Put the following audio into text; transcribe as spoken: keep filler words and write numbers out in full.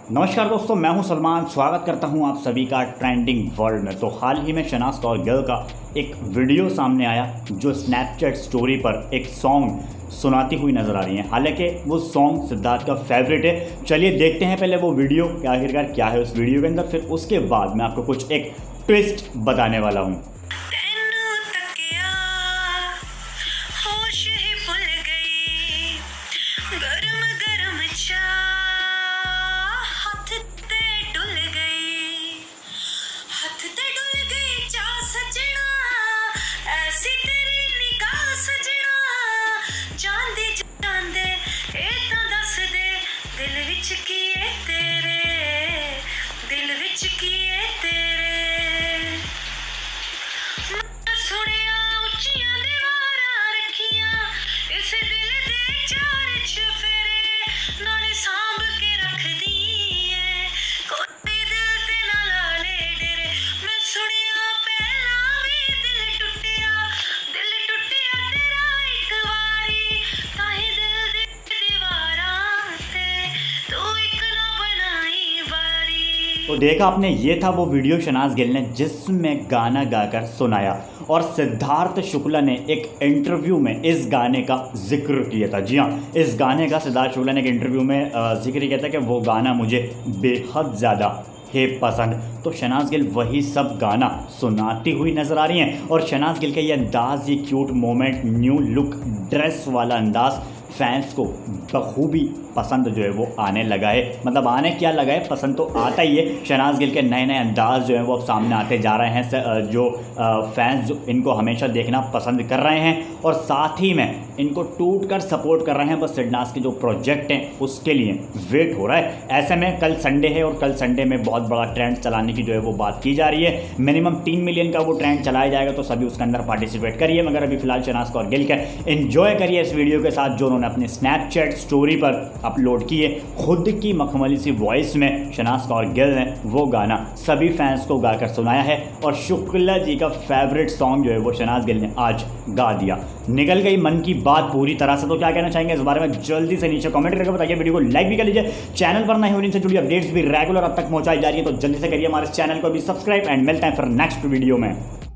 नमस्कार दोस्तों, मैं हूं सलमान। स्वागत करता हूं आप सभी का ट्रेंडिंग वर्ल्ड में। तो हाल ही में शनाज कौर गिल का एक वीडियो सामने आया जो स्नैपचैट स्टोरी पर एक सॉन्ग सुनाती हुई नज़र आ रही है। हालांकि वो सॉन्ग सिद्धार्थ का फेवरेट है। चलिए देखते हैं पहले वो वीडियो क्या आखिरकार क्या है उस वीडियो के अंदर, फिर उसके बाद मैं आपको कुछ एक ट्विस्ट बताने वाला हूँ। तो देखा आपने, ये था वो वीडियो शनाज गिल ने जिसमें गाना गाकर सुनाया और सिद्धार्थ शुक्ला ने एक इंटरव्यू में इस गाने का जिक्र किया था। जी हाँ, इस गाने का सिद्धार्थ शुक्ला ने एक इंटरव्यू में जिक्र किया था कि वो गाना मुझे बेहद ज़्यादा है पसंद। तो शनाज गिल वही सब गाना सुनाती हुई नज़र आ रही हैं और शनाज गिल का ये अंदाज़, ये cute moment, new look, dress वाला अंदाज़ फैंस को बखूबी पसंद जो है वो आने लगा है। मतलब आने क्या लगा है, पसंद तो आता ही है। शनाज गिल के नए नए अंदाज जो है वो अब सामने आते जा रहे हैं, जो फैंस जो इनको हमेशा देखना पसंद कर रहे हैं और साथ ही में इनको टूट कर सपोर्ट कर रहे हैं। बस सिडनास के जो प्रोजेक्ट हैं उसके लिए वेट हो रहा है। ऐसे में कल संडे है और कल संडे में बहुत बड़ा ट्रेंड चलाने की जो है वो बात की जा रही है। मिनिमम तीन मिलियन का वो ट्रेंड चलाया जाएगा, तो सभी उसके अंदर पार्टिसिपेट करिए। मगर अभी फिलहाल शनाज कौर गिल का एंजॉय करिए इस वीडियो के साथ जो उन्होंने अपने स्नैपचैट स्टोरी पर अपलोड की है। खुद की मखमली सी वॉइस में शनाज कौर गिल ने वो गाना सभी फैंस को गाकर सुनाया है और शुक्ला जी का फेवरेट सॉन्ग जो है वो शनाज गिल ने आज गा दिया। निकल गई मन की बात पूरी तरह से। तो क्या कहना चाहेंगे इस बारे में जल्दी से नीचे कमेंट करके बताइए। वीडियो को लाइक भी कर लीजिए। चैनल पर नए होने से जुड़ी अपडेट्स भी रेगुलर अब तक पहुंचाई जा रही है, तो जल्दी से करिए हमारे चैनल को भी सब्सक्राइब एंड मिलते हैं फिर नेक्स्ट वीडियो में।